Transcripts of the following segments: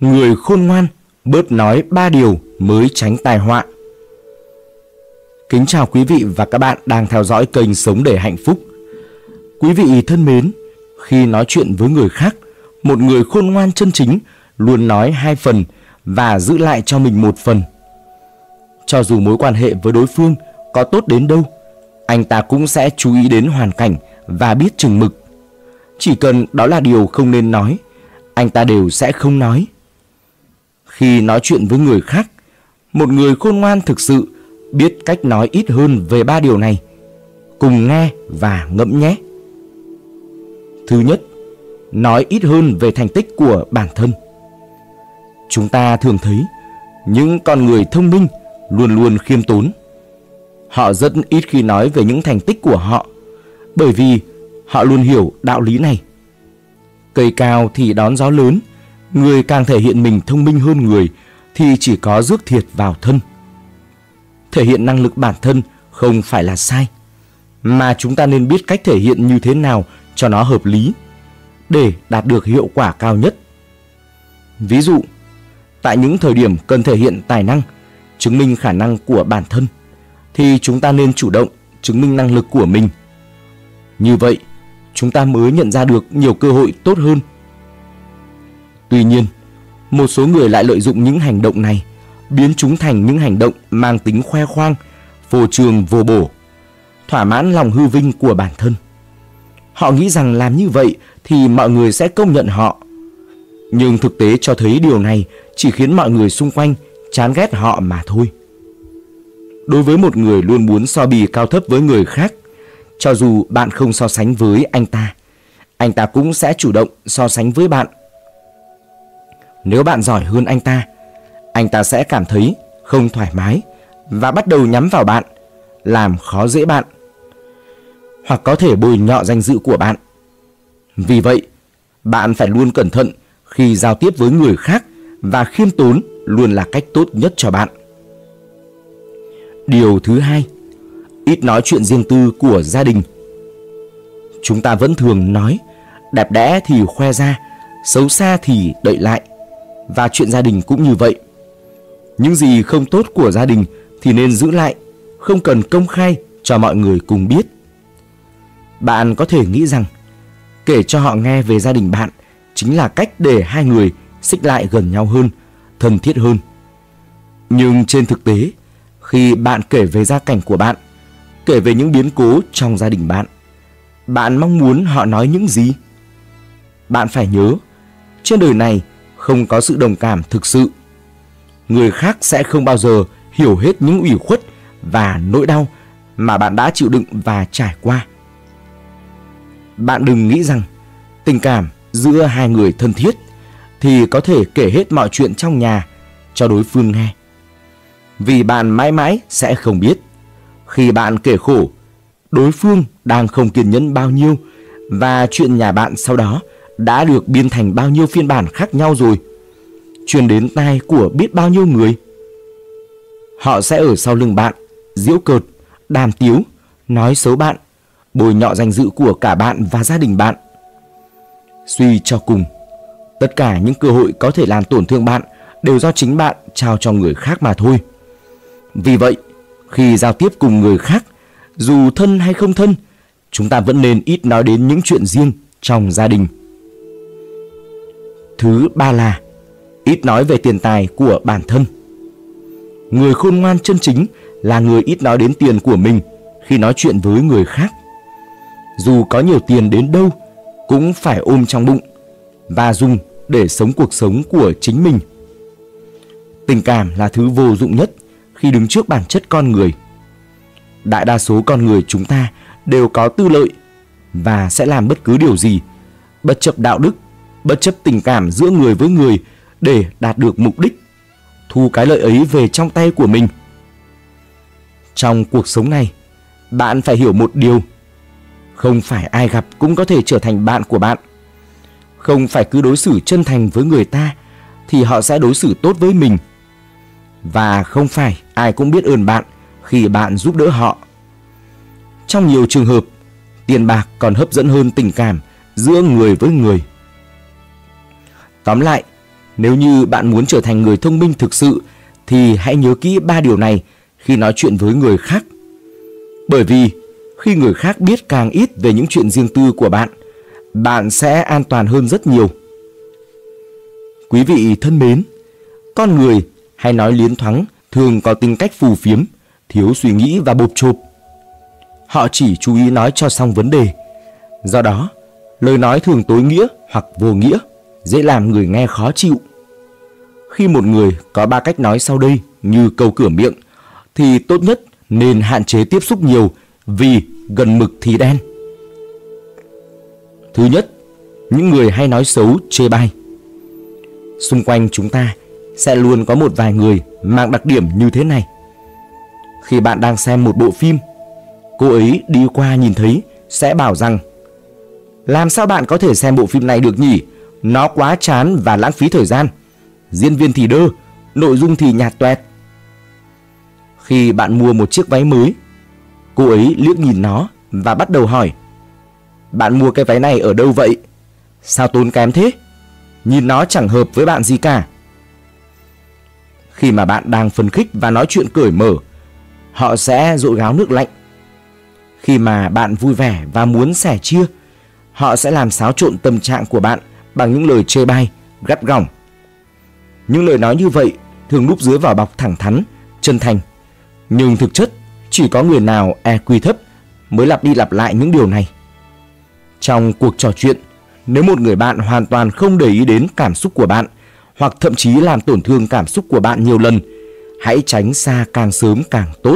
Người khôn ngoan bớt nói 3 điều mới tránh tai họa. Kính chào quý vị và các bạn đang theo dõi kênh Sống để hạnh phúc. Quý vị thân mến, khi nói chuyện với người khác, một người khôn ngoan chân chính luôn nói 2 phần và giữ lại cho mình 1 phần. Cho dù mối quan hệ với đối phương có tốt đến đâu, anh ta cũng sẽ chú ý đến hoàn cảnh và biết chừng mực. Chỉ cần đó là điều không nên nói, anh ta đều sẽ không nói. Khi nói chuyện với người khác, một người khôn ngoan thực sự biết cách nói ít hơn về 3 điều này. Cùng nghe và ngẫm nhé. Thứ nhất, nói ít hơn về thành tích của bản thân. Chúng ta thường thấy những con người thông minh luôn luôn khiêm tốn. Họ rất ít khi nói về những thành tích của họ, bởi vì họ luôn hiểu đạo lý này. Cây cao thì đón gió lớn, người càng thể hiện mình thông minh hơn người thì chỉ có rước thiệt vào thân. Thể hiện năng lực bản thân không phải là sai, mà chúng ta nên biết cách thể hiện như thế nào cho nó hợp lý để đạt được hiệu quả cao nhất. Ví dụ, tại những thời điểm cần thể hiện tài năng, chứng minh khả năng của bản thân, thì chúng ta nên chủ động chứng minh năng lực của mình. Như vậy, chúng ta mới nhận ra được nhiều cơ hội tốt hơn. Tuy nhiên, một số người lại lợi dụng những hành động này, biến chúng thành những hành động mang tính khoe khoang, phô trương vô bổ, thỏa mãn lòng hư vinh của bản thân. Họ nghĩ rằng làm như vậy thì mọi người sẽ công nhận họ. Nhưng thực tế cho thấy điều này chỉ khiến mọi người xung quanh chán ghét họ mà thôi. Đối với một người luôn muốn so bì cao thấp với người khác, cho dù bạn không so sánh với anh ta cũng sẽ chủ động so sánh với bạn. Nếu bạn giỏi hơn anh ta sẽ cảm thấy không thoải mái và bắt đầu nhắm vào bạn, làm khó dễ bạn, hoặc có thể bôi nhọ danh dự của bạn. Vì vậy, bạn phải luôn cẩn thận khi giao tiếp với người khác, và khiêm tốn luôn là cách tốt nhất cho bạn. Điều thứ hai, ít nói chuyện riêng tư của gia đình. Chúng ta vẫn thường nói, đẹp đẽ thì khoe ra, xấu xa thì đậy lại. Và chuyện gia đình cũng như vậy. Những gì không tốt của gia đình thì nên giữ lại, không cần công khai cho mọi người cùng biết. Bạn có thể nghĩ rằng kể cho họ nghe về gia đình bạn chính là cách để hai người xích lại gần nhau hơn, thân thiết hơn. Nhưng trên thực tế, khi bạn kể về gia cảnh của bạn, kể về những biến cố trong gia đình bạn mong muốn họ nói những gì? Bạn phải nhớ, trên đời này không có sự đồng cảm thực sự. Người khác sẽ không bao giờ hiểu hết những ủy khuất và nỗi đau mà bạn đã chịu đựng và trải qua. Bạn đừng nghĩ rằng tình cảm giữa hai người thân thiết thì có thể kể hết mọi chuyện trong nhà cho đối phương nghe. Vì bạn mãi mãi sẽ không biết, khi bạn kể khổ, đối phương đang không kiên nhẫn bao nhiêu, và chuyện nhà bạn sau đó đã được biên thành bao nhiêu phiên bản khác nhau rồi, truyền đến tai của biết bao nhiêu người. Họ sẽ ở sau lưng bạn, giễu cợt, đàm tiếu, nói xấu bạn, bôi nhọ danh dự của cả bạn và gia đình bạn. Suy cho cùng, tất cả những cơ hội có thể làm tổn thương bạn đều do chính bạn trao cho người khác mà thôi. Vì vậy, khi giao tiếp cùng người khác, dù thân hay không thân, chúng ta vẫn nên ít nói đến những chuyện riêng trong gia đình. Thứ ba là ít nói về tiền tài của bản thân. Người khôn ngoan chân chính là người ít nói đến tiền của mình khi nói chuyện với người khác. Dù có nhiều tiền đến đâu, cũng phải ôm trong bụng và dùng để sống cuộc sống của chính mình. Tình cảm là thứ vô dụng nhất khi đứng trước bản chất con người. Đại đa số con người chúng ta đều có tư lợi và sẽ làm bất cứ điều gì, bất chấp đạo đức, bất chấp tình cảm giữa người với người, để đạt được mục đích, thu cái lợi ấy về trong tay của mình. Trong cuộc sống này, bạn phải hiểu một điều: không phải ai gặp cũng có thể trở thành bạn của bạn. Không phải cứ đối xử chân thành với người ta thì họ sẽ đối xử tốt với mình. Và không phải ai cũng biết ơn bạn khi bạn giúp đỡ họ. Trong nhiều trường hợp, tiền bạc còn hấp dẫn hơn tình cảm giữa người với người. Tóm lại, Nếu như bạn muốn trở thành người thông minh thực sự thì hãy nhớ kỹ 3 điều này khi nói chuyện với người khác. Bởi vì khi người khác biết càng ít về những chuyện riêng tư của bạn, bạn sẽ an toàn hơn rất nhiều. Quý vị thân mến, con người hay nói liến thoáng thường có tính cách phù phiếm, thiếu suy nghĩ và bộp chộp. Họ chỉ chú ý nói cho xong vấn đề. Do đó, lời nói thường tối nghĩa hoặc vô nghĩa, dễ làm người nghe khó chịu. Khi một người có 3 cách nói sau đây như câu cửa miệng, thì tốt nhất nên hạn chế tiếp xúc nhiều, vì gần mực thì đen. Thứ nhất, những người hay nói xấu, chê bai. Xung quanh chúng ta sẽ luôn có một vài người mang đặc điểm như thế này. Khi bạn đang xem một bộ phim, cô ấy đi qua nhìn thấy sẽ bảo rằng: làm sao bạn có thể xem bộ phim này được nhỉ? Nó quá chán và lãng phí thời gian. Diễn viên thì đơ, nội dung thì nhạt toẹt. Khi bạn mua một chiếc váy mới, cô ấy liếc nhìn nó và bắt đầu hỏi: bạn mua cái váy này ở đâu vậy? Sao tốn kém thế? Nhìn nó chẳng hợp với bạn gì cả. Khi mà bạn đang phấn khích và nói chuyện cởi mở, họ sẽ dội gáo nước lạnh. Khi mà bạn vui vẻ và muốn sẻ chia, họ sẽ làm xáo trộn tâm trạng của bạn bằng những lời chê bai, gắt gỏng. Những lời nói như vậy thường núp dưới vỏ bọc thẳng thắn, chân thành. Nhưng thực chất chỉ có người nào EQ thấp mới lặp đi lặp lại những điều này. Trong cuộc trò chuyện, nếu một người bạn hoàn toàn không để ý đến cảm xúc của bạn, hoặc thậm chí làm tổn thương cảm xúc của bạn nhiều lần, hãy tránh xa càng sớm càng tốt.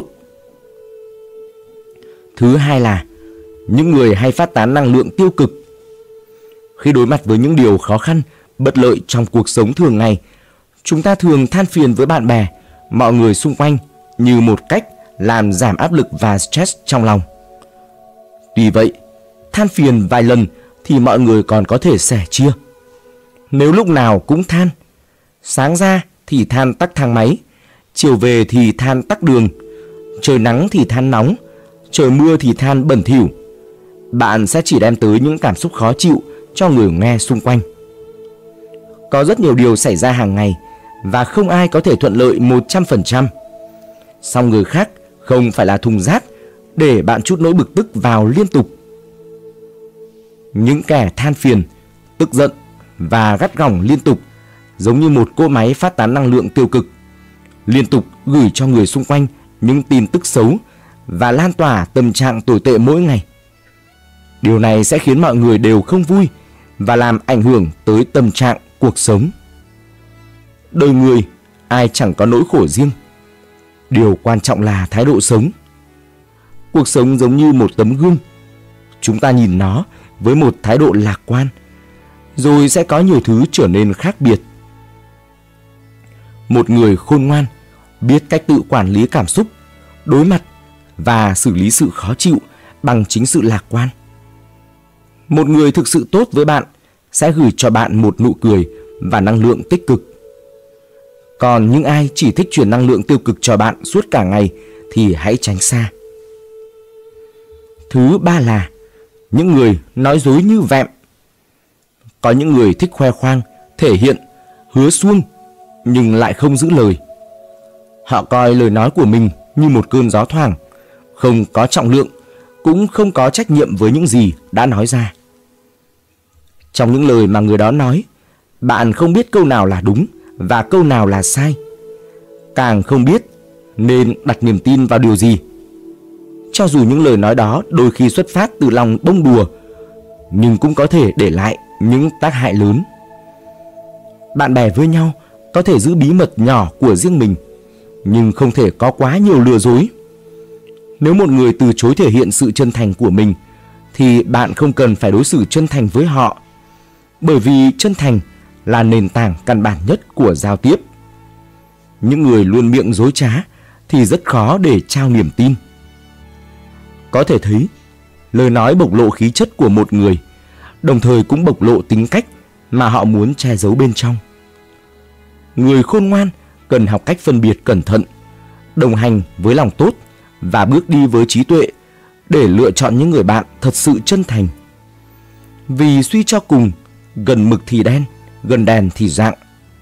Thứ hai là những người hay phát tán năng lượng tiêu cực. Khi đối mặt với những điều khó khăn, bất lợi trong cuộc sống thường ngày, chúng ta thường than phiền với bạn bè, mọi người xung quanh như một cách làm giảm áp lực và stress trong lòng. Tuy vậy, than phiền vài lần thì mọi người còn có thể sẻ chia. Nếu lúc nào cũng than, sáng ra thì than tắc thang máy, chiều về thì than tắc đường, trời nắng thì than nóng, trời mưa thì than bẩn thỉu, bạn sẽ chỉ đem tới những cảm xúc khó chịu cho người nghe xung quanh. Có rất nhiều điều xảy ra hàng ngày và không ai có thể thuận lợi 100%. Song người khác không phải là thùng rác để bạn trút nỗi bực tức vào liên tục. Những kẻ than phiền, tức giận và gắt gỏng liên tục giống như một cỗ máy phát tán năng lượng tiêu cực, liên tục gửi cho người xung quanh những tin tức xấu và lan tỏa tâm trạng tồi tệ mỗi ngày. Điều này sẽ khiến mọi người đều không vui và làm ảnh hưởng tới tâm trạng cuộc sống. Đời người ai chẳng có nỗi khổ riêng. Điều quan trọng là thái độ sống. Cuộc sống giống như một tấm gương. Chúng ta nhìn nó với một thái độ lạc quan, rồi sẽ có nhiều thứ trở nên khác biệt. Một người khôn ngoan, biết cách tự quản lý cảm xúc, đối mặt và xử lý sự khó chịu bằng chính sự lạc quan. Một người thực sự tốt với bạn sẽ gửi cho bạn một nụ cười và năng lượng tích cực. Còn những ai chỉ thích truyền năng lượng tiêu cực cho bạn suốt cả ngày thì hãy tránh xa. Thứ ba là những người nói dối như vẹm. Có những người thích khoe khoang, thể hiện, hứa suông nhưng lại không giữ lời. Họ coi lời nói của mình như một cơn gió thoảng, không có trọng lượng, cũng không có trách nhiệm với những gì đã nói ra. Trong những lời mà người đó nói, bạn không biết câu nào là đúng và câu nào là sai. Càng không biết nên đặt niềm tin vào điều gì. Cho dù những lời nói đó đôi khi xuất phát từ lòng bông đùa, nhưng cũng có thể để lại những tác hại lớn. Bạn bè với nhau có thể giữ bí mật nhỏ của riêng mình, nhưng không thể có quá nhiều lừa dối. Nếu một người từ chối thể hiện sự chân thành của mình, thì bạn không cần phải đối xử chân thành với họ, bởi vì chân thành là nền tảng căn bản nhất của giao tiếp. Những người luôn miệng dối trá thì rất khó để trao niềm tin. Có thể thấy, lời nói bộc lộ khí chất của một người, đồng thời cũng bộc lộ tính cách mà họ muốn che giấu bên trong. Người khôn ngoan cần học cách phân biệt cẩn thận, đồng hành với lòng tốt và bước đi với trí tuệ để lựa chọn những người bạn thật sự chân thành. Vì suy cho cùng, gần mực thì đen, gần đèn thì rạng.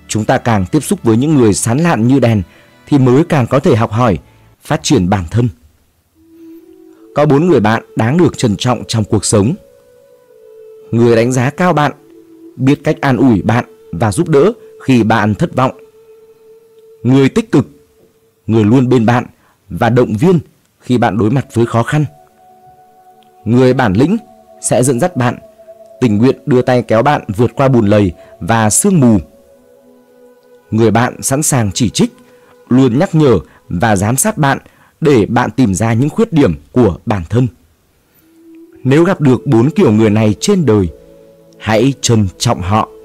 Chúng ta càng tiếp xúc với những người sáng lạn như đèn thì mới càng có thể học hỏi, phát triển bản thân. Có 4 người bạn đáng được trân trọng trong cuộc sống. Người đánh giá cao bạn, biết cách an ủi bạn và giúp đỡ khi bạn thất vọng. Người tích cực, người luôn bên bạn và động viên khi bạn đối mặt với khó khăn. Người bản lĩnh sẽ dẫn dắt bạn, tình nguyện đưa tay kéo bạn vượt qua bùn lầy và sương mù. Người bạn sẵn sàng chỉ trích, luôn nhắc nhở và giám sát bạn để bạn tìm ra những khuyết điểm của bản thân. Nếu gặp được 4 kiểu người này trên đời, hãy trân trọng họ.